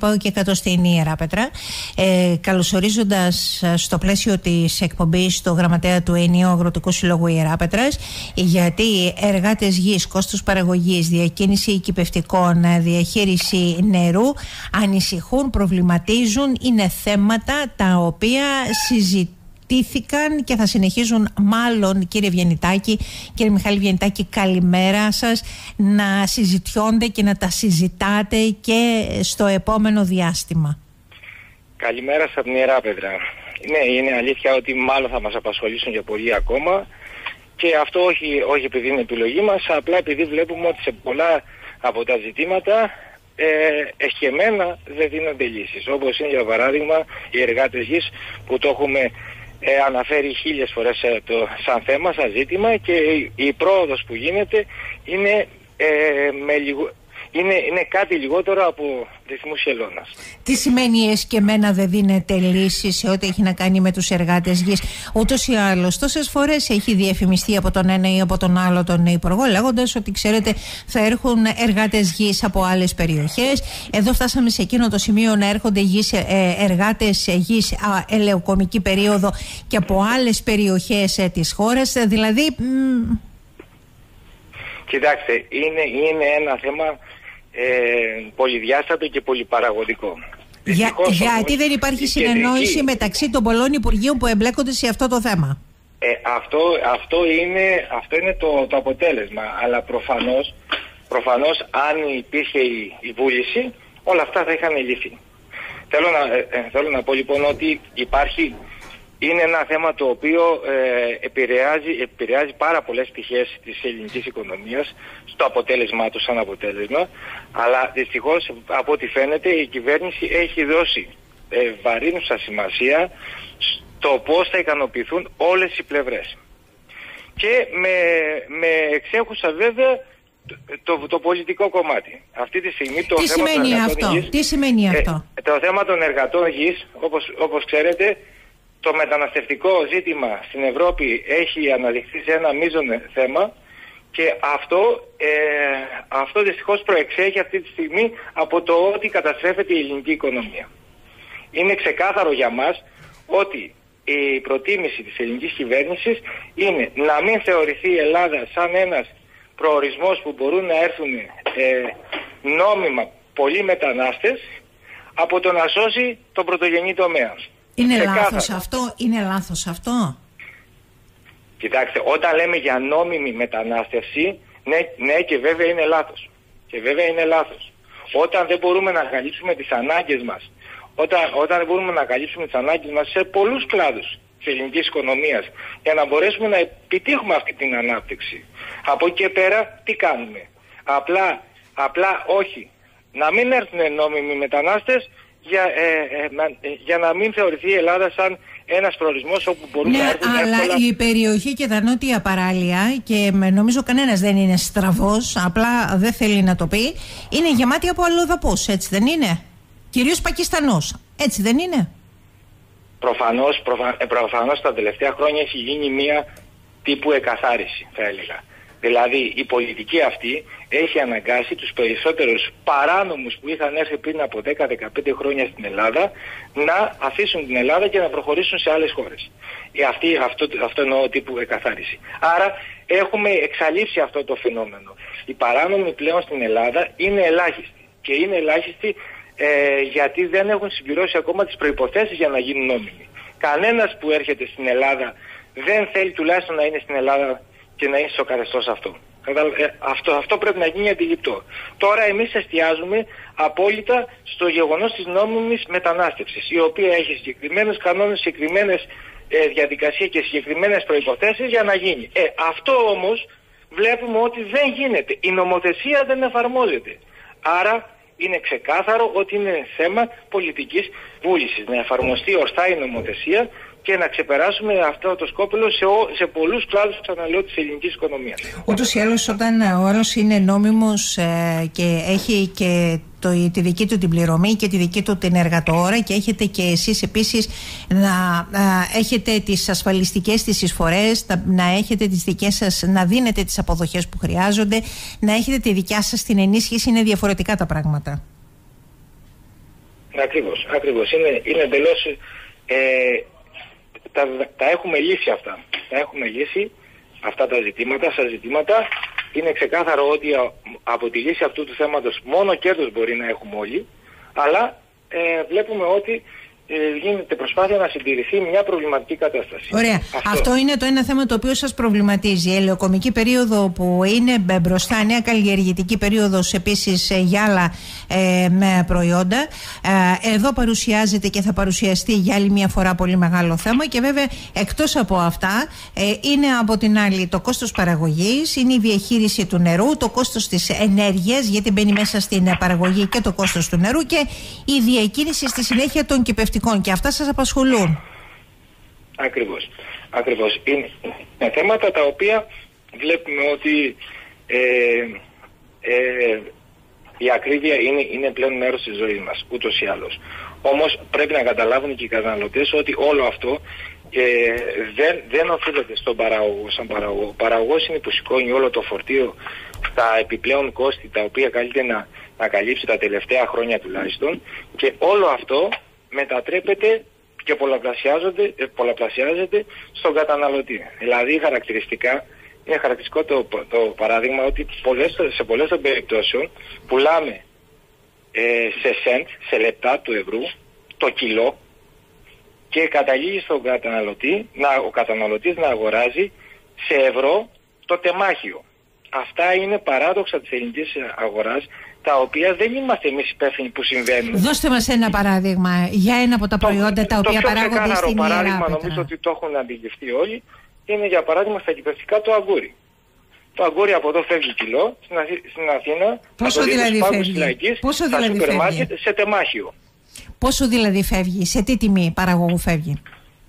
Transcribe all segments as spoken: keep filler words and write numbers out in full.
Πάω και κάτω στην Ιεράπετρα, ε, καλωσορίζοντας στο πλαίσιο της εκπομπής το γραμματέα του Ενιαίου Αγροτικού Συλλόγου Ιεράπετρας, γιατί εργάτες γης, κόστος παραγωγής, διακίνηση οικυπευτικών, διαχείριση νερού ανησυχούν, προβληματίζουν, είναι θέματα τα οποία συζητούν και θα συνεχίζουν μάλλον, κύριε Βιαννιτάκη, κύριε Μιχάλη Βιαννιτάκη, καλημέρα σας, να συζητιώνται και να τα συζητάτε και στο επόμενο διάστημα. Καλημέρα σας από την Ιεράπετρα. Ναι, είναι αλήθεια ότι μάλλον θα μας απασχολήσουν για πολύ ακόμα, και αυτό όχι, όχι επειδή είναι επιλογή μας, απλά επειδή βλέπουμε ότι σε πολλά από τα ζητήματα ε, εσκεμμένα δεν δίνονται λύσεις, όπως είναι για παράδειγμα οι εργάτες γης, που το έχουμε Ε, αναφέρει χίλιες φορές ε, το, σαν θέμα, σαν ζήτημα, και η, η πρόοδος που γίνεται είναι, ε, με λιγο, είναι, είναι κάτι λιγότερο από ρυθμούς χελώνας. Τι σημαίνει εσκεμμένα δεν δίνεται λύση σε ό,τι έχει να κάνει με τους εργάτες γης? Ούτως ή άλλως τόσες φορές έχει διαφημιστεί από τον ένα ή από τον άλλο τον υπουργό, λέγοντας ότι, ξέρετε, θα έρχουν εργάτες γης από άλλες περιοχές. Εδώ φτάσαμε σε εκείνο το σημείο να έρχονται γης, ε, εργάτες γης α, ελαιοκομική περίοδο και από άλλες περιοχές ε, της χώρας. Δηλαδή μ... Κοιτάξτε, είναι, είναι ένα θέμα Ε, πολυδιάστατο και πολυπαραγωγικό. Για, γιατί δεν υπάρχει συνεννόηση κεντρική μεταξύ των πολλών υπουργείων που εμπλέκονται σε αυτό το θέμα? Ε, αυτό, αυτό είναι, αυτό είναι το, το αποτέλεσμα. Αλλά προφανώς, προφανώς αν υπήρχε η, η βούληση, όλα αυτά θα είχαν λυθεί. Θέλω να, ε, θέλω να πω λοιπόν ότι υπάρχει, είναι ένα θέμα το οποίο ε, επηρεάζει, επηρεάζει πάρα πολλές πτυχές της ελληνικής οικονομίας στο αποτέλεσμά του σαν αποτέλεσμα, αλλά δυστυχώς από ό,τι φαίνεται η κυβέρνηση έχει δώσει ε, βαρύνουσα σημασία στο πώς θα ικανοποιηθούν όλες οι πλευρές. Και με, με εξέχουσα βέβαια το, το, το πολιτικό κομμάτι. Αυτή τη στιγμή το Τι θέμα σημαίνει των αυτό? γης, Τι σημαίνει αυτό? Ε, το θέμα των εργατών γης, όπως, όπως ξέρετε, το μεταναστευτικό ζήτημα στην Ευρώπη έχει αναδειχθεί σε ένα μείζον θέμα, και αυτό, ε, αυτό δυστυχώς προεξέχει αυτή τη στιγμή από το ότι καταστρέφεται η ελληνική οικονομία. Είναι ξεκάθαρο για μας ότι η προτίμηση της ελληνικής κυβέρνησης είναι να μην θεωρηθεί η Ελλάδα σαν ένας προορισμός που μπορούν να έρθουν ε, νόμιμα πολλοί μετανάστες, από το να σώσει τον πρωτογενή τομέα. Είναι λάθος αυτό, είναι λάθος αυτό. Κοιτάξτε, όταν λέμε για νόμιμη μετανάστευση, ναι, ναι και βέβαια είναι λάθος. Και βέβαια είναι λάθος. Όταν δεν μπορούμε να καλύψουμε τις ανάγκες μας, όταν, όταν δεν μπορούμε να καλύψουμε τις ανάγκες μας σε πολλούς κλάδους της ελληνικής οικονομίας, για να μπορέσουμε να επιτύχουμε αυτή την ανάπτυξη, από εκεί και πέρα τι κάνουμε? Απλά, απλά όχι. Να μην έρθουν νόμιμοι μετανάστες, Για, ε, ε, ε, για να μην θεωρηθεί η Ελλάδα σαν ένας προορισμός όπου μπορούν ναι, να έρθουν αλλά εύκολα... η περιοχή και τα νότια παράλια, και νομίζω κανένας δεν είναι στραβός, απλά δεν θέλει να το πει, είναι γεμάτη από αλλοδαπούς, έτσι δεν είναι? Κυρίως Πακιστανός, έτσι δεν είναι? Προφανώς, προφα... ε, προφανώς τα τελευταία χρόνια έχει γίνει μία τύπου εκαθάριση, θα έλεγα. Δηλαδή η πολιτική αυτή έχει αναγκάσει τους περισσότερους παράνομους που είχαν έρθει πριν από δέκα με δεκαπέντε χρόνια στην Ελλάδα να αφήσουν την Ελλάδα και να προχωρήσουν σε άλλες χώρες. Αυτή, αυτό, αυτό εννοώ τύπου εκαθάριση. Άρα έχουμε εξαλείψει αυτό το φαινόμενο. Οι παράνομοι πλέον στην Ελλάδα είναι ελάχιστοι. Και είναι ελάχιστοι ε, γιατί δεν έχουν συμπληρώσει ακόμα τις προϋποθέσεις για να γίνουν νόμιμοι. Κανένας που έρχεται στην Ελλάδα δεν θέλει τουλάχιστον να είναι στην Ελλάδα και να είναι στο καθεστώς αυτό. Αυτό, αυτό πρέπει να γίνει αντιληπτό. Τώρα εμείς εστιάζουμε απόλυτα στο γεγονός της νόμιμης μετανάστευσης, η οποία έχει συγκεκριμένους κανόνες, συγκεκριμένες ε, διαδικασίες και συγκεκριμένες προϋποθέσεις για να γίνει. Ε, αυτό όμως βλέπουμε ότι δεν γίνεται. Η νομοθεσία δεν εφαρμόζεται. Άρα είναι ξεκάθαρο ότι είναι θέμα πολιτικής βούλησης να εφαρμοστεί ορθά η νομοθεσία και να ξεπεράσουμε αυτό το σκόπελο σε, ο, σε πολλούς κλάδους, ξαναλέω, της ελληνικής οικονομίας. Ούτως ή άλλως, όταν ο άλλος είναι νόμιμος ε, και έχει και το, τη δική του την πληρωμή και τη δική του την εργατοώρα, και έχετε και εσείς επίσης να ε, έχετε τις ασφαλιστικές τις εισφορές, να έχετε τις δικές σας, να δίνετε τις αποδοχές που χρειάζονται, να έχετε τη δικιά σας την ενίσχυση, είναι διαφορετικά τα πράγματα. Ακριβώς, ακριβώς. Είναι, είναι εντελώς... Ε, τα, τα έχουμε λύσει αυτά. Τα έχουμε λύσει αυτά τα ζητήματα. Στα ζητήματα είναι ξεκάθαρο ότι από τη λύση αυτού του θέματος μόνο κέρδος μπορεί να έχουμε όλοι, αλλά ε, βλέπουμε ότι γίνεται προσπάθεια να συντηρηθεί μια προβληματική κατάσταση. Ωραία. Αυτό. Αυτό είναι το ένα θέμα το οποίο σας προβληματίζει. Η ελαιοκομική περίοδο που είναι μπροστά, νέα καλλιεργητική περίοδος επίσης για άλλα ε, με προϊόντα. Ε, εδώ παρουσιάζεται και θα παρουσιαστεί για άλλη μια φορά πολύ μεγάλο θέμα, και βέβαια εκτός από αυτά ε, είναι από την άλλη το κόστος παραγωγής, είναι η διαχείριση του νερού, το κόστος της ενέργειας, γιατί μπαίνει μέσα στην παραγωγή και το κόστος του νερού, και η διακίνηση στη συνέχεια των κυπευτικών. Και αυτά σας απασχολούν. Ακριβώς. Ακριβώς. Είναι, είναι θέματα τα οποία βλέπουμε ότι ε, ε, η ακρίβεια είναι, είναι πλέον μέρος της ζωής μας, ούτως ή άλλως. Όμως πρέπει να καταλάβουν και οι καταναλωτές ότι όλο αυτό ε, δεν, δεν οφείλεται στον παραγωγό σαν παραγωγό. Ο παραγωγός είναι που σηκώνει όλο το φορτίο, τα επιπλέον κόστη τα οποία καλείται να, να καλύψει τα τελευταία χρόνια τουλάχιστον, και όλο αυτό μετατρέπεται και πολλαπλασιάζεται, πολλαπλασιάζεται στον καταναλωτή. Δηλαδή χαρακτηριστικά, είναι χαρακτηριστικό το, το παράδειγμα ότι πολλές, σε πολλές των περιπτώσεων πουλάμε ε, σε σεντ, σε λεπτά του ευρώ, το κιλό, και καταλήγει στον καταναλωτή, να, ο καταναλωτής να αγοράζει σε ευρώ το τεμάχιο. Αυτά είναι παράδοξα της ελληνικής αγοράς, τα οποία δεν είμαστε εμείς υπεύθυνοι που συμβαίνουν. Δώστε μας ένα παράδειγμα για ένα από τα το, προϊόντα τα οποία παράγονται στην Ιερά Πέτρα. Το πιο παράδειγμα, νομίζω ότι το έχουν αντιληφθεί όλοι, είναι για παράδειγμα στα κυπευτικά το αγκούρι. Το αγκούρι από εδώ φεύγει κιλό, στην, Αθή, στην Αθήνα, πόσο δηλαδή φεύγει, λαϊκής, πόσο στα δηλαδή σούπερ φεύγει, μάρκετ, σε τεμάχιο. Πόσο δηλαδή φεύγει, σε τι τιμή παραγωγού φεύγει?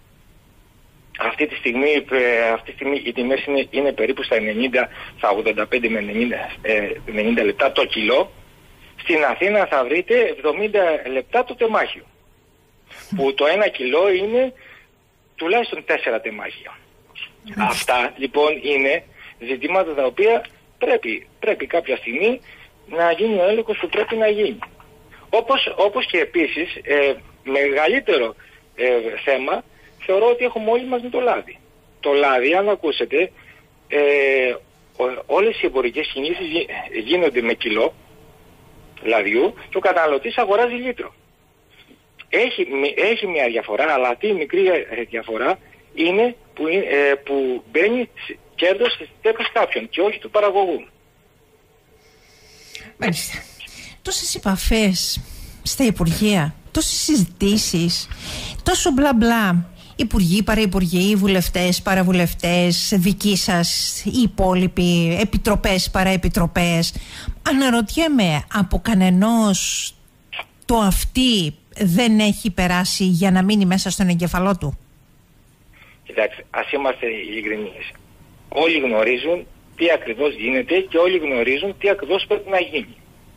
Αυτή τη στιγμή, αυτή τη στιγμή οι τιμές είναι, είναι περίπου στα ενενήντα, στα ογδόντα πέντε με ενενήντα, ενενήντα λεπτά το κιλό. Στην Αθήνα θα βρείτε εβδομήντα λεπτά το τεμάχιο. Που το ένα κιλό είναι τουλάχιστον τέσσερα τεμάχια. Αυτά λοιπόν είναι ζητήματα τα οποία πρέπει, πρέπει κάποια στιγμή να γίνει ο έλεγχος που πρέπει να γίνει. Όπως, όπως και επίσης ε, μεγαλύτερο ε, θέμα θεωρώ ότι έχουμε όλοι μας με το λάδι. Το λάδι, αν ακούσετε, ε, όλες οι εμπορικές κινήσεις γίνονται με κιλό λαδιού και ο καταναλωτής αγοράζει λίτρο. Έχει, έχει μια διαφορά, αλλά αυτή η μικρή διαφορά είναι που, ε, που μπαίνει κέρδος στις τέπες κάποιον και όχι του παραγωγού. Μάλιστα. Τόσες επαφές στα Υπουργεία, τόσες συζητήσεις, τόσο μπλα μπλα. Υπουργοί, παραυπουργοί, βουλευτές, παραβουλευτές, δικοί σας, οι υπόλοιποι, επιτροπές, παραεπιτροπές. Αναρωτιέμαι, από κανενός το αυτή δεν έχει περάσει για να μείνει μέσα στον εγκεφαλό του? Κοιτάξτε, ας είμαστε ειλικρινείς. Όλοι γνωρίζουν τι ακριβώς γίνεται και όλοι γνωρίζουν τι ακριβώς πρέπει να γίνει.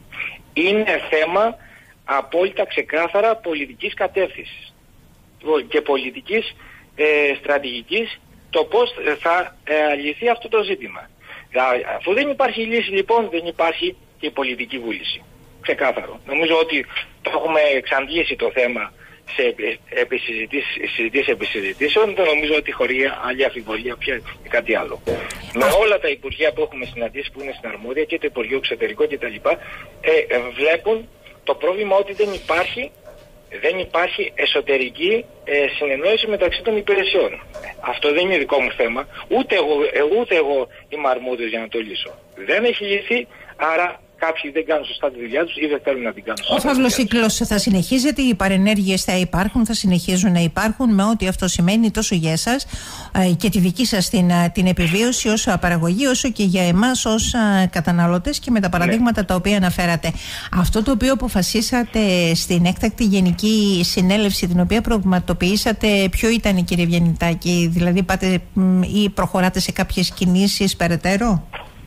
Είναι θέμα απόλυτα ξεκάθαρα πολιτικής κατεύθυνσης και πολιτικής ε, στρατηγικής το πώς θα ε, λυθεί αυτό το ζήτημα. Αφού δεν υπάρχει λύση λοιπόν, δεν υπάρχει και η πολιτική βούληση. Ξεκάθαρο. Νομίζω ότι το έχουμε εξαντλήσει το θέμα σε συζητήσεις επί συζητήσεων. Δεν νομίζω ότι χωρεί άλλη αμφιβολία πια ή κάτι άλλο. Με όλα τα υπουργεία που έχουμε συναντήσει που είναι στην αρμόδια και το Υπουργείο Εξωτερικό κτλ. Ε, ε, βλέπουν το πρόβλημα ότι δεν υπάρχει δεν υπάρχει εσωτερική ε, συνεννόηση μεταξύ των υπηρεσιών. Αυτό δεν είναι δικό μου θέμα. Ούτε εγώ, ε, ούτε εγώ είμαι αρμόδιος για να το λύσω. Δεν έχει λυθεί, άρα κάποιοι δεν κάνουν σωστά τη δουλειά τους ή δεν θέλουν να την κάνουν σωστά. Ο φαύλος κύκλος θα συνεχίζεται, οι παρενέργειες θα υπάρχουν, θα συνεχίζουν να υπάρχουν, με ό,τι αυτό σημαίνει τόσο για εσάς ε, και τη δική σας την, την επιβίωση όσο παραγωγή, όσο και για εμάς ως ε, καταναλωτές, και με τα παραδείγματα ναι. τα οποία αναφέρατε. Αυτό το οποίο αποφασίσατε στην έκτακτη γενική συνέλευση, την οποία πραγματοποιήσατε, ποιο ήταν, κύριε Βιαννιτάκη? Δηλαδή πάτε μ, ή προχωράτε σε κάποιες κινήσεις περαιτέρω?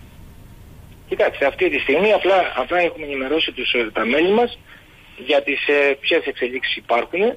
Κοιτάξτε, αυτή τη στιγμή απλά, απλά έχουμε ενημερώσει τους, τα μέλη μας για τις ε, ποιες εξελίξεις υπάρχουν ε,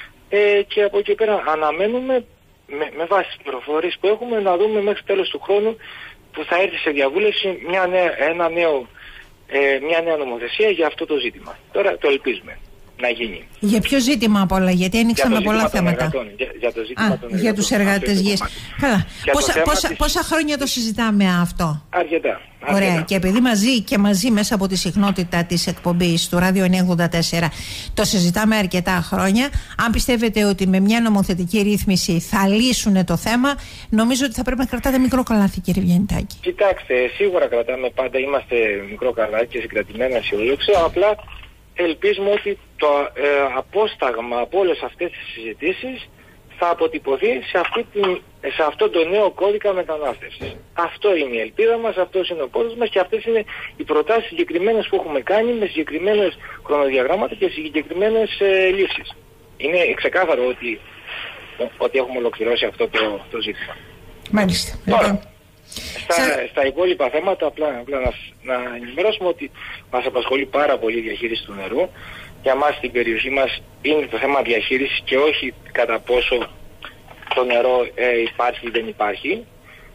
και από εκεί πέρα αναμένουμε με, με βάση τις πληροφορίες που έχουμε να δούμε μέχρι τέλος του χρόνου που θα έρθει σε διαβούλευση μια νέα, ένα νέο, ε, μια νέα νομοθεσία για αυτό το ζήτημα. Τώρα το ελπίζουμε. να γίνει. Για ποιο ζήτημα απ' όλα, γιατί ένιξαμε πολλά θέματα. Για, για το ζήτημα Α, των για εργατών. τους εργάτες γης. Καλά. Πόσα, πόσα, της... πόσα χρόνια το συζητάμε αυτό? Αρκετά. Ωραία. Αρκετά. Και επειδή μαζί και μαζί μέσα από τη συχνότητα της εκπομπής του Ράδιο εννιακόσια ογδόντα τέσσερα το συζητάμε αρκετά χρόνια, αν πιστεύετε ότι με μια νομοθετική ρύθμιση θα λύσουν το θέμα, νομίζω ότι θα πρέπει να κρατάτε μικρό καλάθι, κύριε Βιεννιτάκη. Κοιτάξτε, σίγουρα κρατάμε πάντα, είμαστε μικρό καλάθι και συγκρατημένα αισιόδοξοι. Απλά ελπίζουμε ότι το ε, απόσταγμα από όλες αυτές τις συζητήσεις θα αποτυπωθεί σε, αυτή την, σε αυτό το νέο κώδικα μετανάστευσης. Αυτό είναι η ελπίδα μας, αυτός είναι ο πόδος μας και αυτές είναι οι προτάσεις συγκεκριμένες που έχουμε κάνει με συγκεκριμένες χρονοδιαγράμματα και συγκεκριμένες ε, λύσεις. Είναι ξεκάθαρο ότι, ότι έχουμε ολοκληρώσει αυτό το, το ζήτημα. Μάλιστα. Τώρα, λοιπόν. Στα, Σε... στα υπόλοιπα θέματα, απλά, απλά να, να ενημερώσουμε ότι μας απασχολεί πάρα πολύ η διαχείριση του νερού. Για μας στην περιοχή μας είναι το θέμα διαχείρισης και όχι κατά πόσο το νερό ε, υπάρχει ή δεν υπάρχει.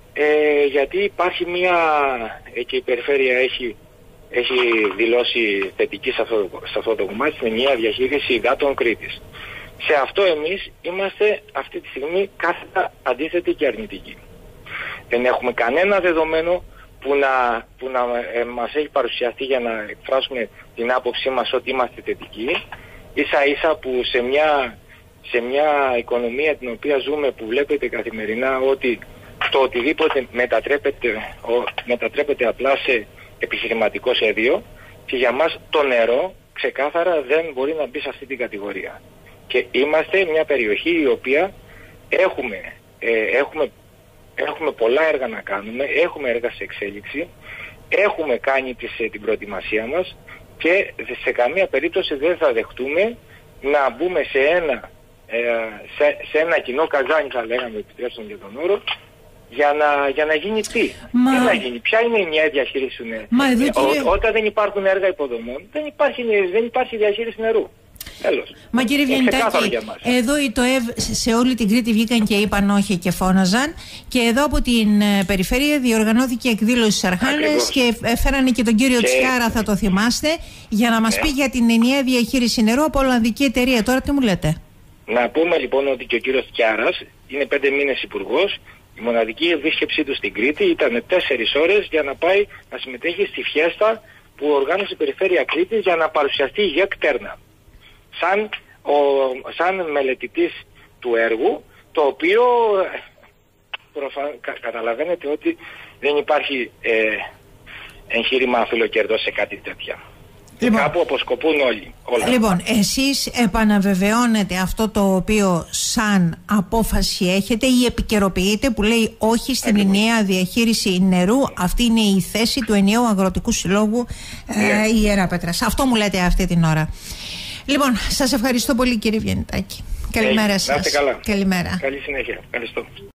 Ε, γιατί υπάρχει μια, ε, και η περιφέρεια έχει, έχει δηλώσει θετική σε αυτό, σε αυτό το κομμάτι, στην ενιαία διαχείριση υδάτων Κρήτης. Σε αυτό εμείς είμαστε αυτή τη στιγμή κάθετα αντίθετοι και αρνητικοί. Δεν έχουμε κανένα δεδομένο που να, που να ε, μας έχει παρουσιαστεί για να εκφράσουμε την άποψή μας ότι είμαστε θετικοί. Ίσα ίσα που σε μια, σε μια οικονομία την οποία ζούμε, που βλέπετε καθημερινά ότι το οτιδήποτε μετατρέπεται, ο, μετατρέπεται απλά σε επιχειρηματικό σχέδιο, και για μας το νερό ξεκάθαρα δεν μπορεί να μπει σε αυτή την κατηγορία. Και είμαστε μια περιοχή η οποία έχουμε, ε, έχουμε Έχουμε πολλά έργα να κάνουμε, έχουμε έργα σε εξέλιξη, έχουμε κάνει τις, την προετοιμασία μας και σε καμία περίπτωση δεν θα δεχτούμε να μπούμε σε ένα, ε, σε, σε ένα κοινό καζάνι, θα λέγαμε, επιτρέψτε για τον όρο, για να, για να γίνει τι. Μα... Τι να γίνει, ποια είναι η μια διαχείριση του νερού. Μα εδώ, κύριε... Ό, όταν δεν υπάρχουν έργα υποδομών, δεν υπάρχει, δεν υπάρχει διαχείριση νερού. Τέλος. Μα κύριε Βιεννιτάκη, εδώ οι ΤΟΕΒ σε όλη την Κρήτη βγήκαν και είπαν όχι και φώναζαν, και εδώ από την ε, περιφέρεια διοργανώθηκε εκδήλωση στις Αρχάνες και έφερανε και τον κύριο και... Τσιάρα, θα το θυμάστε, για να μας ναι. πει για την ενιαία διαχείριση νερού από Ολλανδική εταιρεία. Τώρα τι μου λέτε? Να πούμε λοιπόν ότι και ο κύριος Τσιάρας είναι πέντε μήνες υπουργός. Η μοναδική επίσκεψή του στην Κρήτη ήταν τέσσερις ώρες για να πάει να συμμετέχει στη φιέστα που οργάνωσε η Περιφέρεια Κρήτης για να παρουσιαστεί η ΓΕΚ Τέρνα. Σαν, ο, σαν μελετητής του έργου, το οποίο προφα... κα, καταλαβαίνετε ότι δεν υπάρχει ε, εγχείρημα αφιλοκερδός σε κάτι τέτοια. Λοιπόν, κάπου αποσκοπούν όλοι. Όλα. Λοιπόν, εσείς επαναβεβαιώνετε αυτό το οποίο σαν απόφαση έχετε ή επικαιροποιείτε, που λέει όχι στην Ακριβώς. ενιαία διαχείριση νερού. Αυτή είναι η θέση του ενιαίου Αγροτικού Συλλόγου ναι. ε, Ιεράπετρας. Αυτό μου λέτε αυτή την ώρα. Λοιπόν, σας ευχαριστώ πολύ, κύριε Βιεννιτάκη. Καλημέρα σας. Να είστε καλά. Καλημέρα. Καλή συνέχεια. Ευχαριστώ.